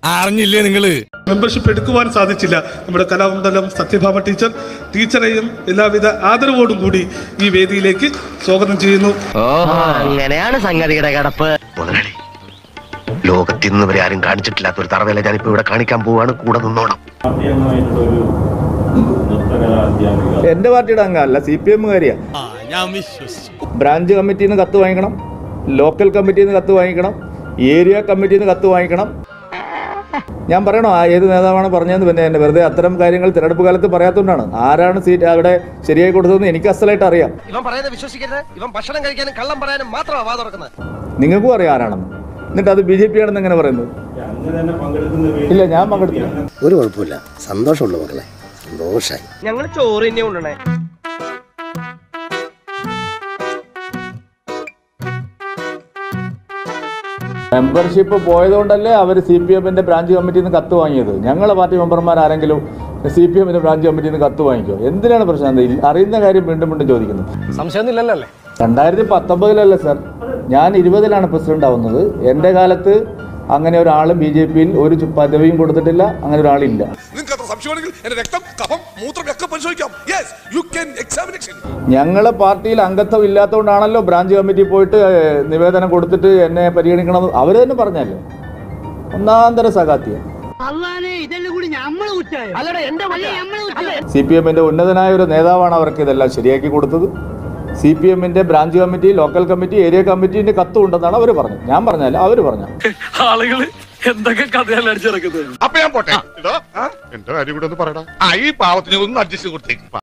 അറിഞ്ഞില്ലേ നിങ്ങള്? മെമ്പർഷിപ്പ് എടുക്കുവാൻ സാധിച്ചില്ല. നമ്മുടെ കലാമണ്ഡലം സത്യഭാമ ടീച്ചറെയും എല്ലാവിധ ആദരവോടും കൂടി ഈ വേദിയിലേക്ക് സ്വാഗതം ചെയ്യുന്നു. അങ്ങനെയാണ് സംഗതിയുടെ കിടപ്പ്. മുതലാളി, ലോകത്തിൽ നിന്ന് വരെ ആരും കാണിച്ചിട്ടില്ലാത്ത ഒരു തറവേല ഞാനിപ്പോ ഇവിടെ കാണിക്കാൻ പോവാണ്. കൂടെ നിന്നോണം. എന്റെ പാർട്ടിയുടെ അംഗമല്ല, CPM കാരിയാ. ബ്രാഞ്ച് കമ്മിറ്റിയിൽ നിന്ന് കത്ത് വാങ്ങിക്കണം, ലോക്കൽ കമ്മിറ്റിയിൽ നിന്ന് കത്ത് വാങ്ങിക്കണം, ഏരിയ കമ്മിറ്റിയിൽ നിന്ന് കത്ത് വാങ്ങിക്കണം. ഞാൻ പറയണോ ഏത് നേതാവാണ് പറഞ്ഞതെന്ന്? പിന്നെ എന്നെ വെറുതെ അത്തരം കാര്യങ്ങൾ തിരഞ്ഞെടുപ്പ് കാലത്ത് പറയാത്തതുകൊണ്ടാണ്. ആരാണ് സീറ്റ് അവിടെ ശരിയായി കൊടുത്തതെന്ന് എനിക്ക് അസലായിട്ട് അറിയാം. ഇവൻ പറയുന്നത് വിശ്വസിക്കരുത്. ഇവൻ ഭക്ഷണം കഴിക്കാനും കള്ളം പറയാനും മാത്രമാണ് വാ തുറക്കുന്നത്. നിങ്ങൾക്കും അറിയാം ആരാണെന്ന്. എന്നിട്ട് അത് BJP ആണെന്ന് എങ്ങനെ പറയുന്നത്? ഇല്ല, ഞാൻ പങ്കെടുത്തില്ല. ഒരു കുഴപ്പമില്ല, സന്തോഷമുള്ളൂ മക്കളെ, സന്തോഷായി. ഞങ്ങൾ ചോറ് തന്നെ കൊണ്ടുവന്നേ. മെമ്പർഷിപ്പ് പോയതുകൊണ്ടല്ലേ അവർ CPM-ന്റെ ബ്രാഞ്ച് കമ്മിറ്റിയിൽ നിന്ന് കത്ത് വാങ്ങിയത്. ഞങ്ങളുടെ പാർട്ടി മെമ്പർമാർ ആരെങ്കിലും CPM-ന്റെ ബ്രാഞ്ച് കമ്മിറ്റിയിൽ നിന്ന് കത്ത് വാങ്ങിക്കോ? എന്തിനാണ് പ്രശ്നം? അറിയുന്ന കാര്യം വീണ്ടും വീണ്ടും ചോദിക്കുന്നത്. സംശയമൊന്നുമില്ലല്ലേ? 2019 സാർ, ഞാൻ 20-ലാണ് പ്രസിഡന്റ് ആവുന്നത്. എൻ്റെ കാലത്ത് അങ്ങനെ ഒരാൾ BJP-യിൽ ഒരു പദവിയും കൊടുത്തിട്ടില്ല. അങ്ങനെ ഒരാളില്ല. ഞങ്ങളെ പാർട്ടിയിൽ അംഗത്വം ഇല്ലാത്തതുകൊണ്ടാണല്ലോ ബ്രാഞ്ച് കമ്മിറ്റി പോയിട്ട് നിവേദനം കൊടുത്തിട്ട് എന്നെ പരിഗണിക്കണം. അവർ തന്നെ പറഞ്ഞല്ലോ, ഒന്നാന്തര സഖാത്തിയ. CPM-ന്റെ ഉന്നതനായ ഒരു നേതാവാണ് അവർക്ക് ഇതെല്ലാം ശരിയാക്കി കൊടുത്തത്. CPM-ന്റെ branch committee, local committee, area കമ്മിറ്റിന്റെ കത്തും ഉണ്ടെന്നാണ് അവർ പറഞ്ഞത്. ഞാൻ പറഞ്ഞല്ല, അവർ പറഞ്ഞു. ആളുകള് എന്തൊക്കെ കഥയാണ് അടിച്ചിറക്കുന്നത്. അപ്പൊ ഞാൻ പോട്ടെ. എന്റെ കാര്യം കൂടെ ഒന്ന് പറയടാ. ഈ പാവത്തിന് ഒന്ന് അഡ്ജസ്റ്റ് കൊടുത്തേക്ക്.